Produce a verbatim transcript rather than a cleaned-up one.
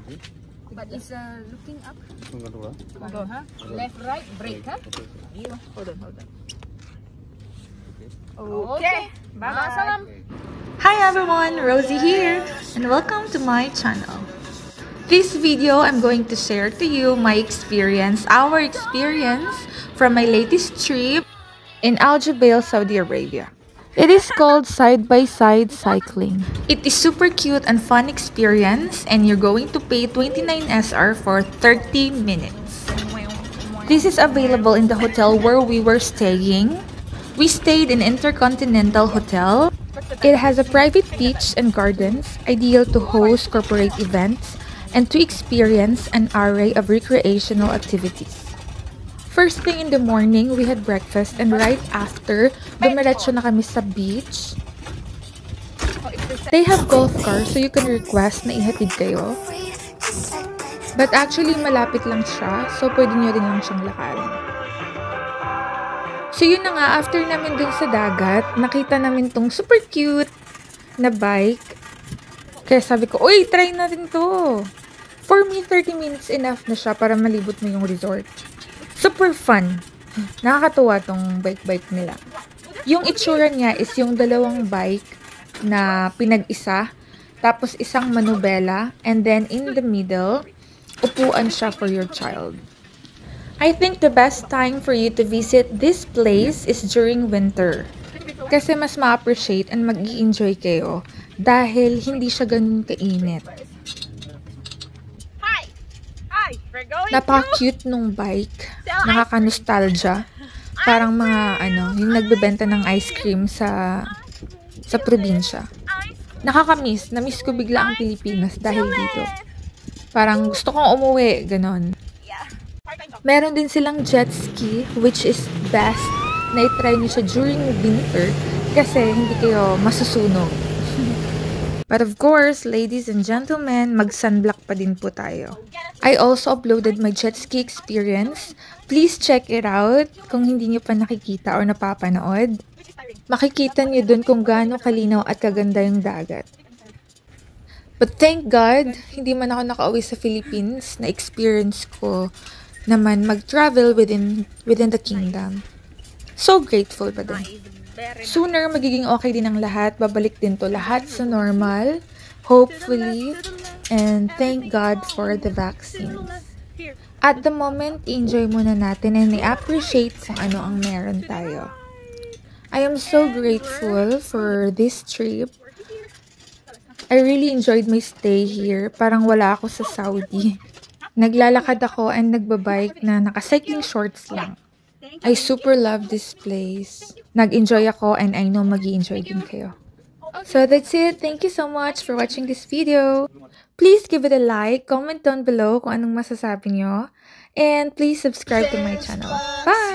But it's uh, looking up. Hold on. Huh? Left, right, brake, huh? Hold on, hold on. Okay. Bye-bye. Salam. Hi everyone, Rosie here, and welcome to my channel. This video, I'm going to share to you my experience, our experience from my latest trip in Jubail, Saudi Arabia. It is called side-by-side cycling. It is super cute and fun experience, and you're going to pay twenty-nine S R for thirty minutes. This is available in the hotel where we were staying. We stayed in Intercontinental Hotel. It has a private beach and gardens, ideal to host corporate events and to experience an array of recreational activities. First thing in the morning, we had breakfast, and right after, dumiretso na kami sa beach. They have golf cars, so you can request na ihatid kayo. But actually, malapit lang siya, so pwede nyo rin lang siyang lakarin. So yun na nga, after namin dun sa dagat, nakita namin tong super cute na bike. Kaya sabi ko, uy, try natin to! For me, thirty minutes enough na siya para malibot mo yung resort. Super fun. Nakakatuwa tong bike-bike nila. Yung itsura niya is yung dalawang bike na pinag-isa, tapos isang manubela, and then in the middle, upuan siya for your child. I think the best time for you to visit this place is during winter. Kasi mas ma-appreciate and mag-i-enjoy kayo dahil hindi siya ganun kainit. Napaka-cute nung bike. Nakaka-nostalgia. Parang mga, ano, yung nagbebenta ng ice cream sa sa probinsya. Nakaka-miss. Na-miss ko bigla ang Pilipinas dahil dito. Parang gusto kong umuwi. Ganon. Meron din silang jet ski, which is best na i-try nyo siya during winter kasi hindi kayo masusunog. But of course, ladies and gentlemen, mag-sunblock pa din po tayo. I also uploaded my jet ski experience. Please check it out kung hindi nyo pa nakikita or napapanood. Makikita nyo dun kung gaano kalinaw at kaganda yung dagat. But thank God, hindi man ako nakauwi sa Philippines. Na-experience ko naman mag-travel within, within the kingdom. So grateful pa din. Sooner, magiging okay din ang lahat. Babalik din to lahat sa normal. Hopefully. And thank God for the vaccines. At the moment, enjoy muna natin and i-appreciate kung ano ang meron tayo. I am so grateful for this trip. I really enjoyed my stay here. Parang wala ako sa Saudi. Naglalakad ako and nagbabike na naka-cycling shorts lang. I super love this place. Nag-enjoy ako and I know mag-i-enjoy din kayo. So that's it. Thank you so much for watching this video. Please give it a like, comment down below kung anong masasabi nyo, and please subscribe to my channel. Bye!